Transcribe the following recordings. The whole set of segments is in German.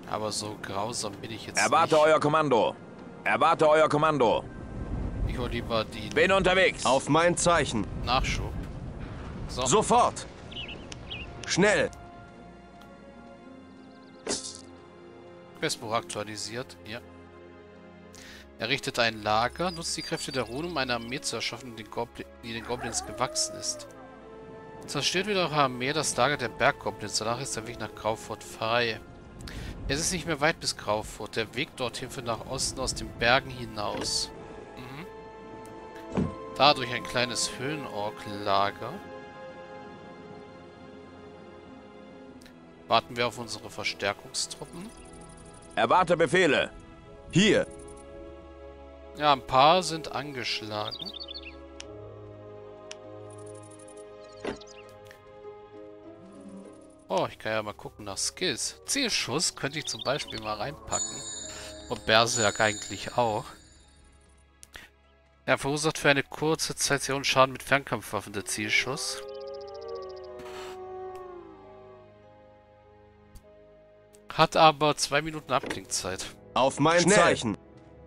Aber so grausam bin ich jetzt Erwarte nicht. euer Kommando. Erwarte euer Kommando. Ich hole lieber die Bin unterwegs. Auf mein Zeichen. Nachschub. So. Sofort. Schnell. Questbuch aktualisiert. Ja. Errichtet ein Lager, nutzt die Kräfte der Rune, um eine Armee zu erschaffen, die den Goblins gewachsen ist. Zerstört wieder eure Armee das Lager der Berggoblins, danach ist der Weg nach Graufurt frei. Es ist nicht mehr weit bis Graufurt, der Weg dorthin führt nach Osten aus den Bergen hinaus. Dadurch ein kleines Höhlenork-Lager. Warten wir auf unsere Verstärkungstruppen. Erwarte Befehle. Hier. Ja, ein paar sind angeschlagen. Oh, ich kann ja mal gucken nach Skills. Zielschuss könnte ich zum Beispiel mal reinpacken. Und Berserk eigentlich auch. Er verursacht für eine kurze Zeit sehr hohen Schaden mit Fernkampfwaffen der Zielschuss. Hat aber 2 Minuten Abklingzeit. Auf mein Zeichen.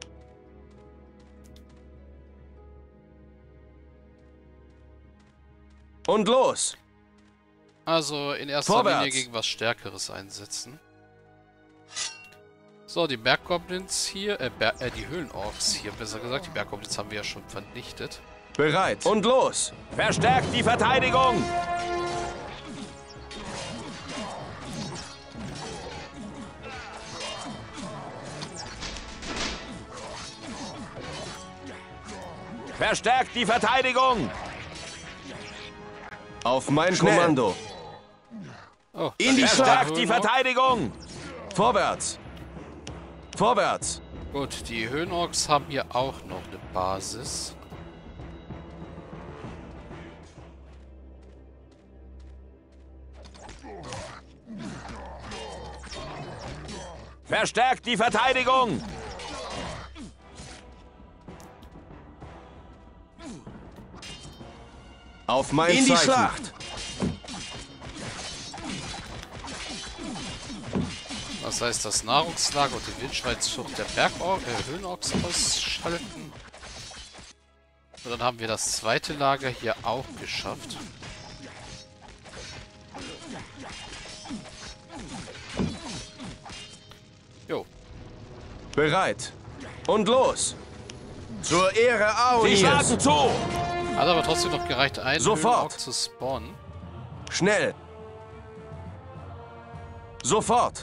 Und los. Also in erster Linie gegen was Stärkeres einsetzen. So, die Berggoblins hier, die Höhlenorks hier, besser gesagt. Die Berggoblins haben wir ja schon vernichtet. Bereit. Und los. Verstärkt die Verteidigung. Verstärkt die Verteidigung. Auf mein Kommando. Oh, In die Verstärkt Schlacht. die Verteidigung. Vorwärts. Vorwärts. Gut, die Höhenorks haben hier auch noch eine Basis. Verstärkt die Verteidigung. Auf mein Zeichen. In die Schlacht. Das heißt, das Nahrungslager und die Wildschweinszucht der Höhenorks ausschalten. Und dann haben wir das zweite Lager hier auch geschafft. Jo. Bereit. Und los. Zur Ehre Sie schlagen Aonirs. zu. Hat aber trotzdem noch gereicht, einen Sofort. Höhenork zu spawnen. Schnell. Sofort.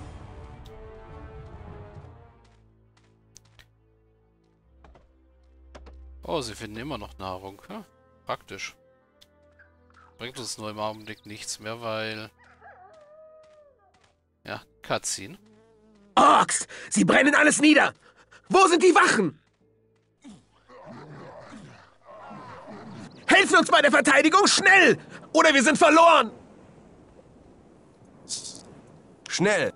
Oh, sie finden immer noch Nahrung. Ja, praktisch. Bringt uns nur im Augenblick nichts mehr, weil... Ja, Cutscene. Orks! Sie brennen alles nieder! Wo sind die Wachen? Helfen uns bei der Verteidigung schnell! Oder wir sind verloren! Schnell.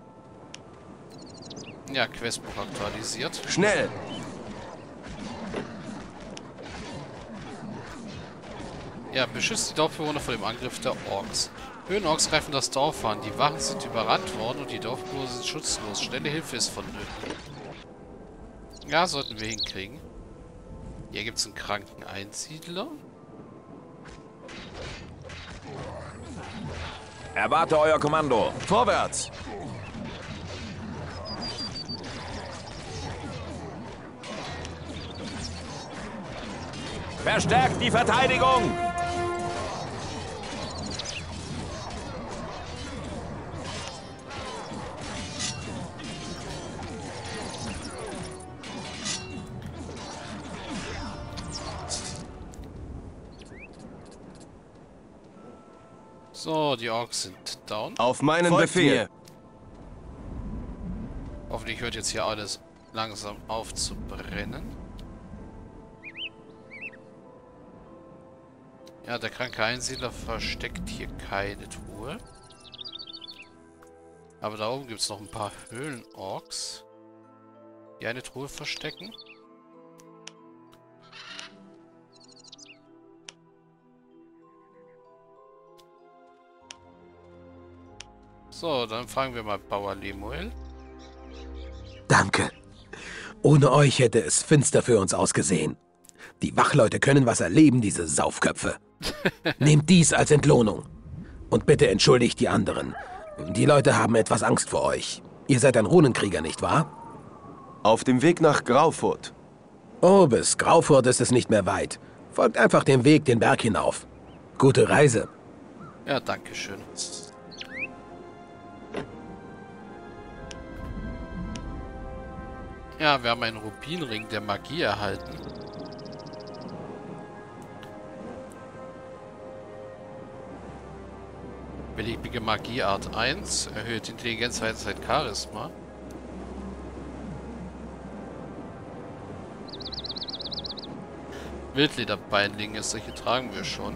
Ja, Questbuch aktualisiert. Schnell. Ja, beschützt die Dorfbewohner vor dem Angriff der Orks. Höhenorks greifen das Dorf an. Die Wachen sind überrannt worden und die Dorfbewohner sind schutzlos. Schnelle Hilfe ist vonnöten. Ja, sollten wir hinkriegen. Hier gibt es einen kranken Einsiedler. Erwarte euer Kommando. Vorwärts. Verstärkt die Verteidigung. So, die Orks sind down. Auf meinen Folgt Befehl. mir. Hoffentlich hört jetzt hier alles langsam auf zu brennen. Ja, der kranke Einsiedler versteckt hier keine Truhe. Aber da oben gibt es noch ein paar Höhlenorks, die eine Truhe verstecken. So, dann fragen wir mal Bauer Lemuel. Danke. Ohne euch hätte es finster für uns ausgesehen. Die Wachleute können was erleben, diese Saufköpfe. Nehmt dies als Entlohnung. Und bitte entschuldigt die anderen. Die Leute haben etwas Angst vor euch. Ihr seid ein Runenkrieger, nicht wahr? Auf dem Weg nach Graufurt. Oh, bis Graufurt ist es nicht mehr weit. Folgt einfach dem Weg den Berg hinauf. Gute Reise. Ja, danke schön. Ja, wir haben einen Rubinring der Magie erhalten. Beliebige Magieart 1, erhöht Intelligenz, Weisheit, Charisma. Wildlederbeinlinge, solche tragen wir schon.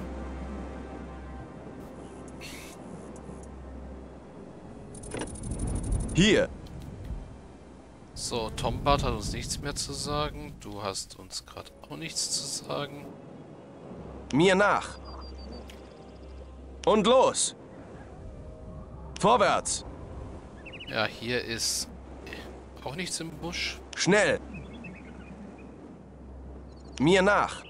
Hier. So, Tombart hat uns nichts mehr zu sagen. Du hast uns gerade auch nichts zu sagen. Mir nach. Und los. Vorwärts. Ja, hier ist auch nichts im Busch. Schnell. Mir nach.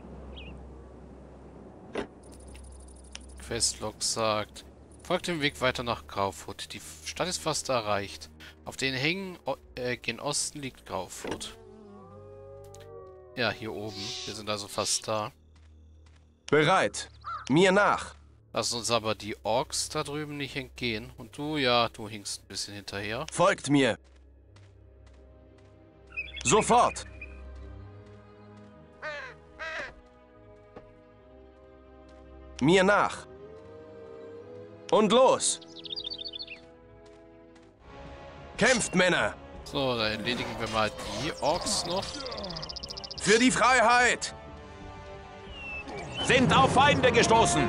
Questlog sagt, folgt dem Weg weiter nach Graufurt. Die Stadt ist fast erreicht. Auf den Hängen gen Osten liegt Graufurt. Ja, hier oben. Wir sind also fast da. Bereit. Mir nach. Lass uns aber die Orks da drüben nicht entgehen. Und du, ja, du hinkst ein bisschen hinterher. Folgt mir. Sofort. Mir nach. Und los. Kämpft, Männer. So, dann erledigen wir mal die Orks noch. Für die Freiheit. Sind auf Feinde gestoßen.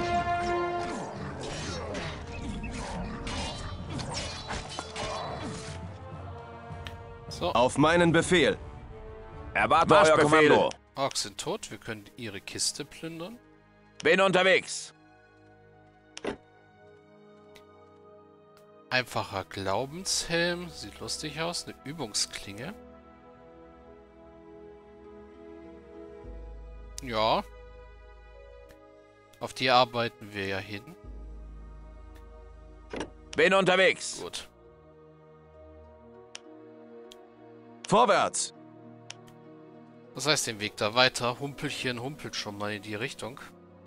So, Auf meinen Befehl. Erwarte euer Marschbefehl. Kommando. Orks sind tot. Wir können ihre Kiste plündern. Bin unterwegs. Einfacher Glaubenshelm. Sieht lustig aus. Eine Übungsklinge. Ja. Auf die arbeiten wir ja hin. Bin unterwegs. Gut. Vorwärts. Das heißt, den Weg da weiter. Humpelchen humpelt schon mal in die Richtung.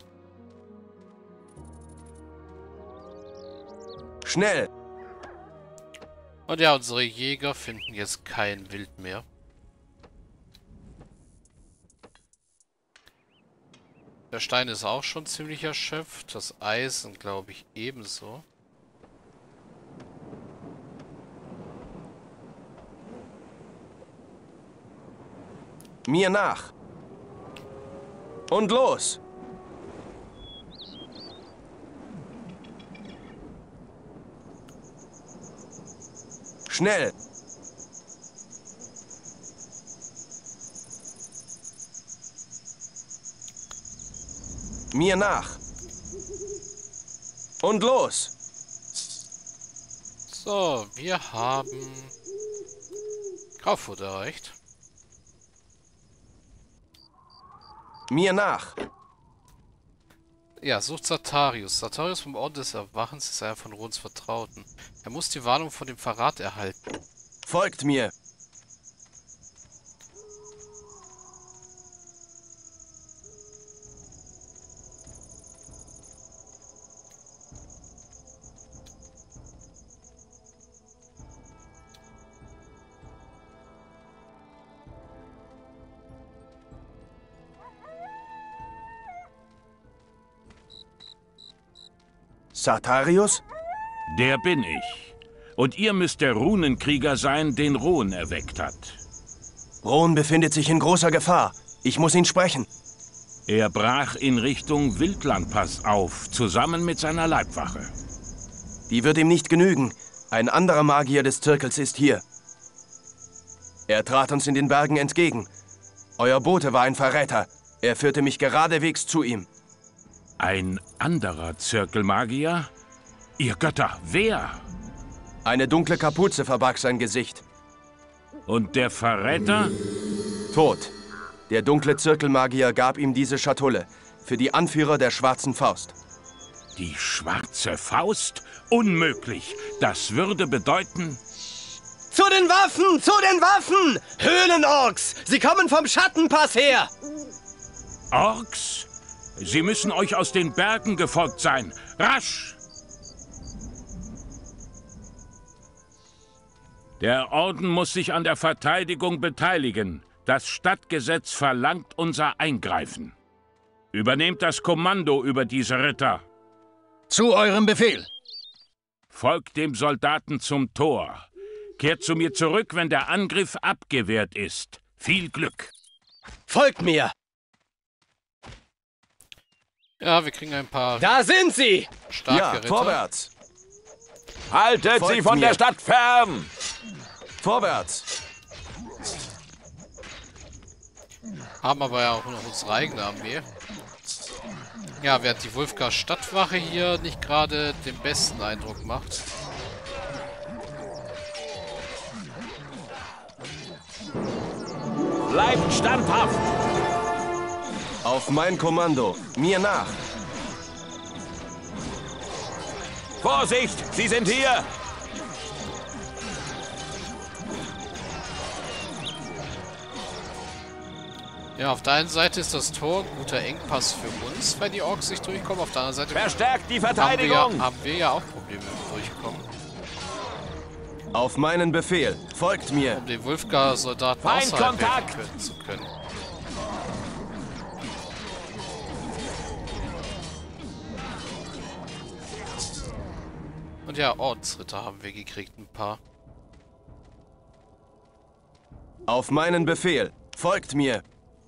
Schnell. Und ja, unsere Jäger finden jetzt kein Wild mehr. Der Stein ist auch schon ziemlich erschöpft. Das Eisen, glaube ich, ebenso. Mir nach. Und los. Schnell. Mir nach. Und los. So, wir haben Graufurt erreicht. Mir nach. Ja, sucht Sartarius. Sartarius vom Orden des Erwachens ist einer von Rons Vertrauten. Er muss die Warnung vor dem Verrat erhalten. Folgt mir. Sartarius? Der bin ich. Und ihr müsst der Runenkrieger sein, den Ron erweckt hat. Ron befindet sich in großer Gefahr. Ich muss ihn sprechen. Er brach in Richtung Wildlandpass auf, zusammen mit seiner Leibwache. Die wird ihm nicht genügen. Ein anderer Magier des Zirkels ist hier. Er trat uns in den Bergen entgegen. Euer Bote war ein Verräter. Er führte mich geradewegs zu ihm. Ein anderer Zirkelmagier? Ihr Götter, wer? Eine dunkle Kapuze verbarg sein Gesicht. Und der Verräter? Tot. Der dunkle Zirkelmagier gab ihm diese Schatulle für die Anführer der Schwarzen Faust. Die Schwarze Faust? Unmöglich. Das würde bedeuten... Zu den Waffen! Zu den Waffen! Höhlenorks! Sie kommen vom Schattenpass her! Orks? Sie müssen euch aus den Bergen gefolgt sein. Rasch! Der Orden muss sich an der Verteidigung beteiligen. Das Stadtgesetz verlangt unser Eingreifen. Übernehmt das Kommando über diese Ritter. Zu eurem Befehl! Folgt dem Soldaten zum Tor. Kehrt zu mir zurück, wenn der Angriff abgewehrt ist. Viel Glück! Folgt mir! Ja, wir kriegen ein paar Da sind sie! starke Ja, Ritter. vorwärts! Haltet Folgt sie von mir. der Stadt fern! Vorwärts! Haben aber ja auch noch unsere eigene Armee. Ja, während die Wulfgar Stadtwache hier nicht gerade den besten Eindruck macht. Bleibt standhaft! Auf mein Kommando! Mir nach! Vorsicht! Sie sind hier! Ja, auf der einen Seite ist das Tor ein guter Engpass für uns, weil die Orks nicht durchkommen. Auf der anderen Seite Verstärkt die haben Verteidigung! wir ja auch Probleme mit Durchkommen. Auf meinen Befehl! Folgt mir! Um den Wulfgar-Soldaten außerhalb Feindkontakt! helfen zu können. Und ja, Ordensritter haben wir gekriegt, ein paar. Auf meinen Befehl! Folgt mir!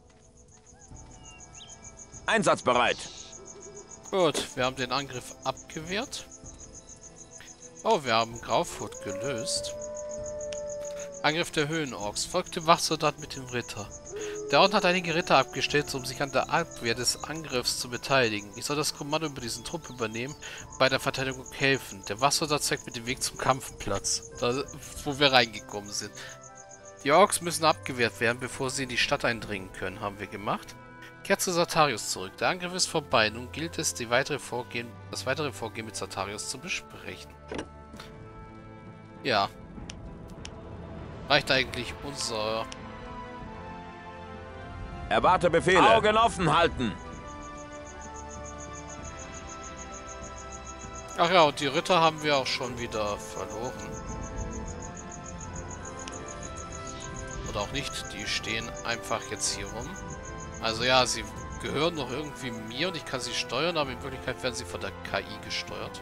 Einsatzbereit! Gut, wir haben den Angriff abgewehrt. Oh, wir haben Graufurt gelöst. Angriff der Höhenorks. Folgt dem Wachsoldat mit dem Ritter. Der Orden hat einige Ritter abgestellt, um sich an der Abwehr des Angriffs zu beteiligen. Ich soll das Kommando über diesen Trupp übernehmen und bei der Verteidigung helfen. Der Wachsoldat zeigt mir den Weg zum Kampfplatz, da, wo wir reingekommen sind. Die Orks müssen abgewehrt werden, bevor sie in die Stadt eindringen können, haben wir gemacht. Kehrt zu Sartarius zurück. Der Angriff ist vorbei. Nun gilt es, das weitere Vorgehen mit Sartarius zu besprechen. Ja. Reicht eigentlich unser... Erwarte Befehle! Augen offen halten! Ach ja, und die Ritter haben wir auch schon wieder verloren. Oder auch nicht. Die stehen einfach jetzt hier rum. Also ja, sie gehören noch irgendwie mir und ich kann sie steuern, aber in Wirklichkeit werden sie von der KI gesteuert.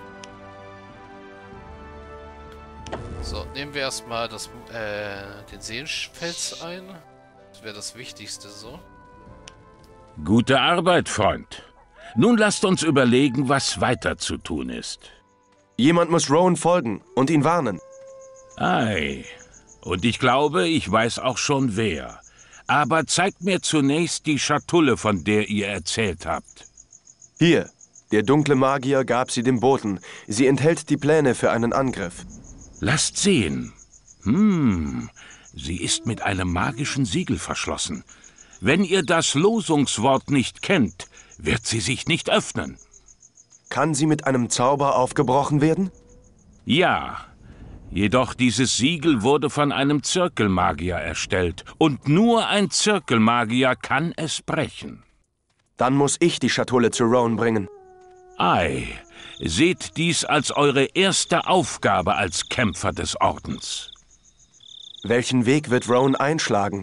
So, nehmen wir erstmal das, den Seelenfels ein. Das wäre das Wichtigste so. Gute Arbeit, Freund. Nun lasst uns überlegen, was weiter zu tun ist. Jemand muss Rowan folgen und ihn warnen. Ei, und ich glaube, ich weiß auch schon wer. Aber zeigt mir zunächst die Schatulle, von der ihr erzählt habt. Hier, der dunkle Magier gab sie dem Boten. Sie enthält die Pläne für einen Angriff. Lasst sehen. Sie ist mit einem magischen Siegel verschlossen. Wenn ihr das Losungswort nicht kennt, wird sie sich nicht öffnen. Kann sie mit einem Zauber aufgebrochen werden? Ja, jedoch dieses Siegel wurde von einem Zirkelmagier erstellt. Und nur ein Zirkelmagier kann es brechen. Dann muss ich die Schatulle zu Rowan bringen. Ei, seht dies als eure erste Aufgabe als Kämpfer des Ordens. Welchen Weg wird Rowan einschlagen?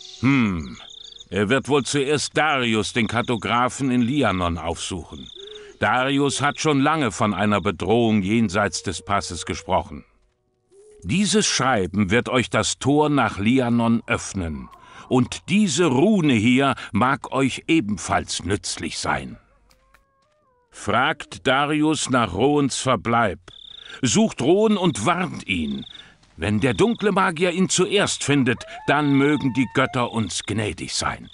Er wird wohl zuerst Darius, den Kartografen in Lianon, aufsuchen. Darius hat schon lange von einer Bedrohung jenseits des Passes gesprochen. Dieses Schreiben wird euch das Tor nach Lianon öffnen. Und diese Rune hier mag euch ebenfalls nützlich sein. Fragt Darius nach Rowans Verbleib. Sucht Rowan und warnt ihn. Wenn der dunkle Magier ihn zuerst findet, dann mögen die Götter uns gnädig sein.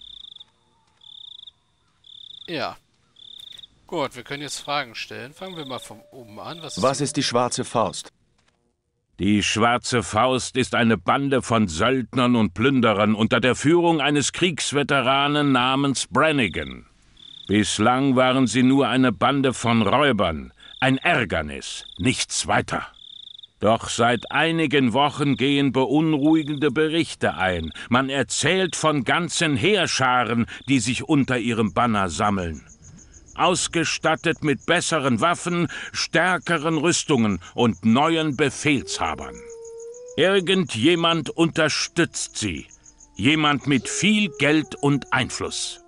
Ja. Gut, wir können jetzt Fragen stellen. Fangen wir mal von oben an. Was ist die Schwarze Faust? Die Schwarze Faust ist eine Bande von Söldnern und Plünderern unter der Führung eines Kriegsveteranen namens Brannigan. Bislang waren sie nur eine Bande von Räubern, ein Ärgernis, nichts weiter. Doch seit einigen Wochen gehen beunruhigende Berichte ein. Man erzählt von ganzen Heerscharen, die sich unter ihrem Banner sammeln. Ausgestattet mit besseren Waffen, stärkeren Rüstungen und neuen Befehlshabern. Irgendjemand unterstützt sie. Jemand mit viel Geld und Einfluss.